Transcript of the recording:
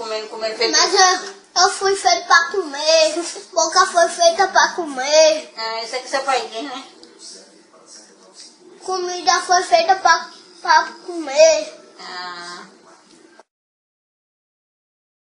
comendo feito. Mas eu fui feito pra comer. Boca foi feita pra comer. Isso é que seu pai diz, né? Comida foi feita pra comer. Ah.